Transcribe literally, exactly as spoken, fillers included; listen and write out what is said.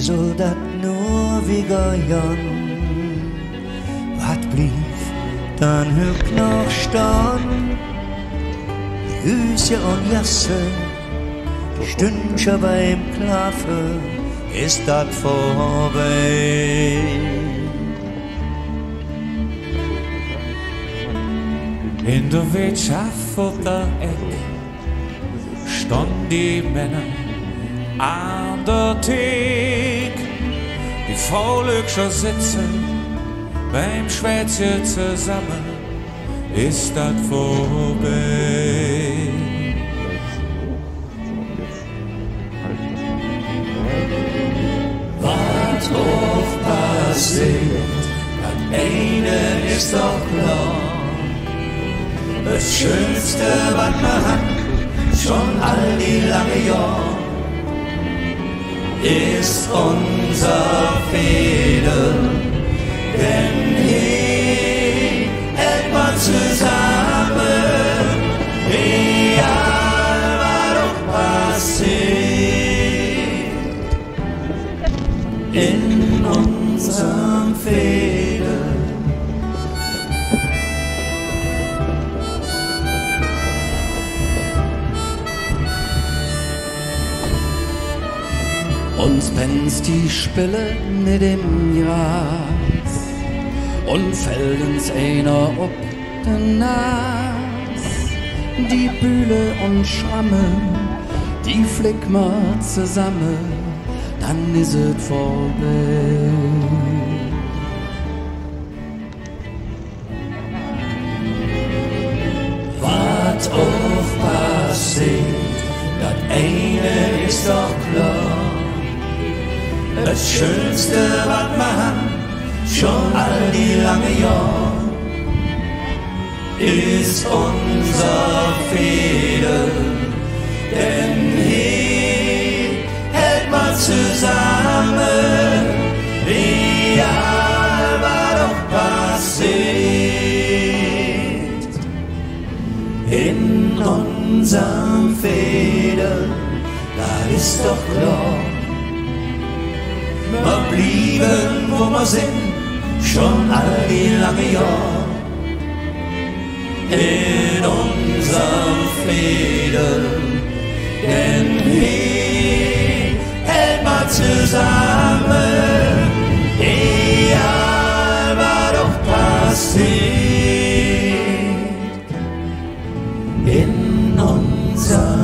soll dat nur wieder jan? Wat blieb dann höch noch stand? Hüse und Jasse, Stündchen beim Klaffen, ist dat vorbei. In der Wirtschaft vor der Eck standen die Männer an der Theke, die Faulöcher sitzen beim Schwätzchen zusammen, ist das vorbei. Was oft passiert, das eine ist doch klar. Das Schönste, was man hat, schon all die lange Jahre, ist unser Fehler. Denn hier hält man zusammen, egal was doch passiert. In unserem Fehler. Uns benzt die Spille mit dem Gras und fällt uns einer ob den Nas. Die Bühle und Schramme, die flick mal zusammen, dann is es vorbei. Was auch passiert, das eine ist doch klar. Das Schönste, was man hat, schon all die lange Jahre, ist unser Fehler. Denn hier hält man zusammen, egal was doch passiert. In unserem Fehler, das ist doch klar. Wir blieben, wo wir sind, schon all die lange Jahre. In unserem Fehler, denn hier hält man zusammen, egal was doch passiert. In unserem